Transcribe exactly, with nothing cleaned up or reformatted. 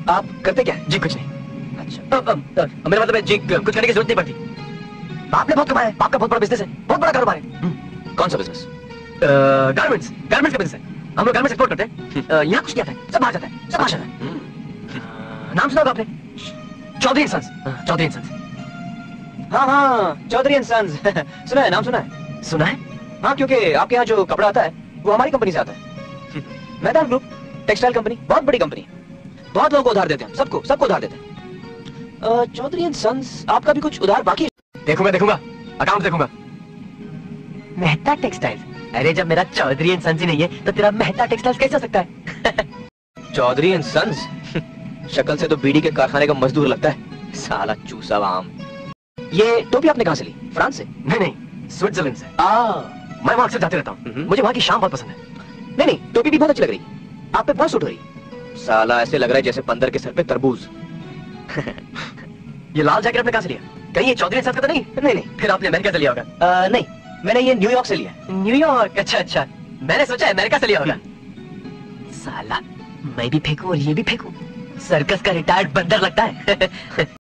आप करते क्या? जी कुछ नहीं। अच्छा। अब, अब, अब, मेरा मतलब है जी कुछ करने की जरूरत नहीं पड़ती। बाप ने बहुत कमाया है, बाप का बहुत बड़ा बिजनेस है, बहुत बड़ा कारोबार है। कौन सा बिजनेस? गारमेंट्स, गारमेंट्स का बिजनेस है। हम लोग गारमेंट्स एक्सपोर्ट करते हैं। अ, यहाँ कुछ क्या है, सब बाहर जाता है, सब बाहर जाता है। अ, नाम सुना होगा आपने? Chaudhary and sons. Chaudhary and sons. हाँ हाँ, चौधरी एंड सन्स। सुना है, नाम सुना है। सुना है? हाँ, क्योंकि आपके यहाँ जो कपड़ा आता है वो हमारी कंपनी से आता है। मैदान ग्रुप टेक्सटाइल कंपनी, बहुत बड़ी कंपनी है। बहुत लोगों को उधार देते हैं, सबको सबको उधार देते हैं। चौधरी एंड सन्स, आपका भी कुछ उधार बाकी है? देखूंगा देखूंगा, अकाउंट देखूंगा। मेहता टेक्सटाइल्स? अरे जब मेरा चौधरी एंड सन्स ही नहीं है तो तेरा मेहता टेक्सटाइल्स कैसे हो सकता है? Chaudhary and sons? शक्ल से तो बीड़ी के कारखाने का मजदूर लगता है, साला चूसा आम। ये टोपी आपने कहाँ से ली? फ्रांस से? नहीं नहीं, स्विट्जरलैंड से। आ, मैं वहां अक्सर जाते रहता हूँ, मुझे वहां की शाम बहुत पसंद है। नहीं नहीं, टोपी भी बहुत अच्छी लग रही है, आप पे बहुत सूट हो रही। साला ऐसे लग रहा है जैसे बंदर के सर पे तरबूज। ये लाल जैकेट आपने कहाँ से लिया? कहीं ये चौधरी एंड सन्स का तो नहीं? नहीं नहीं। फिर आपने अमेरिका से लिया होगा? आ, नहीं, मैंने ये न्यूयॉर्क से लिया। न्यूयॉर्क? अच्छा अच्छा, मैंने सोचा अमेरिका से लिया होगा। साला मैं भी फेंकू और ये भी फेंकू, सर्कस का रिटायर्ड बंदर लगता है।